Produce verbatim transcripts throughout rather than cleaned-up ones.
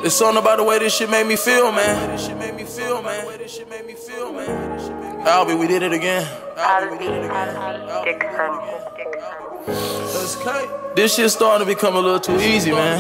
It's something about the way this shit made me feel, man. This shit made me feel, man. This shit made me feel, man. Albie, we did it again. Albie, we did it again. This shit starting to become a little too easy, man.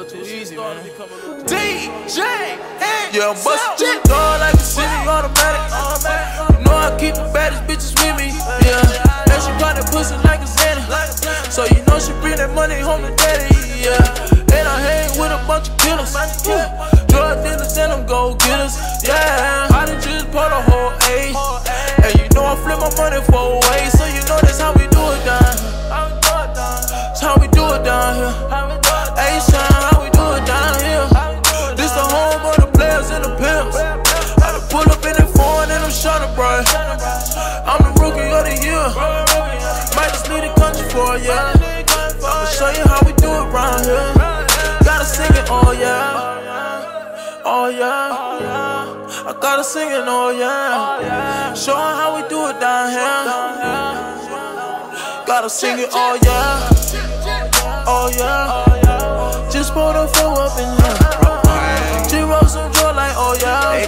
D J, yeah, I'm bustin' shit dog like a city automatic. You know I keep the baddest bitches with me, yeah. And she got that pussy like a Xanny, so you know she bring that money home to daddy, yeah. And I hang with a bunch of killers, yeah. Drug dealers and them go-getters, yeah. I done just bought a whole eight, and you know I flip my money four ways, so you know that's how we do it down here. That's how we do it down here. A-Shine, how we do it down here. This the home of the players and the pimps. I done pull up in that foreign and I'm shot up, bro. I'm the rookie of the year. Might just leave the country for a year. I'ma show you how we do it round here. Gotta sing it, oh yeah. Oh yeah. I gotta sing it, oh yeah. Show her how we do it down here. Gotta sing it, oh yeah. Oh yeah. Just pour the flow up in here. Just roll some joy like, oh yeah.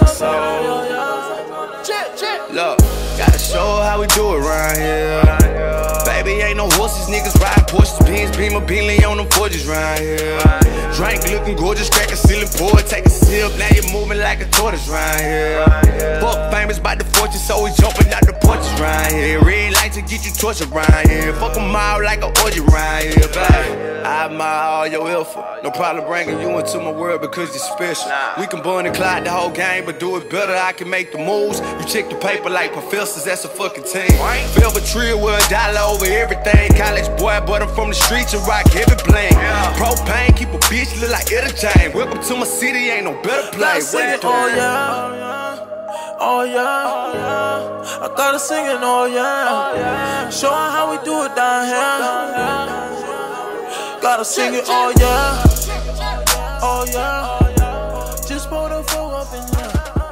Look, gotta show how we do it round here. Baby, ain't no horses, niggas ride Porsches, Benz, Beamer, Bentley on them forges round here. Drink looking gorgeous, crack a ceiling board, take a sip, now you moving like a tortoise round here. Fuck famous by the fortune, so we jumping out the porches round here. Red light to get you tortured round here. Fuck them all like a orgy round here, baby. I admire all your effort. No problem bringing you into my world because you're special. We can burn and clot the whole game, but do it better. I can make the moves. You check the paper like professors, that's a fucking team. Velvet Tree with a dollar over everything. College boy, but I'm from the streets and rock heavy bling. Propane, keep a bitch look like Etta Jane. Welcome to my city, ain't no better place. Sing it, oh yeah. Oh yeah. I gotta sing it, oh yeah. Show her how we do it down here. Gotta sing it, oh yeah. Oh yeah. Just pour the flow up in here.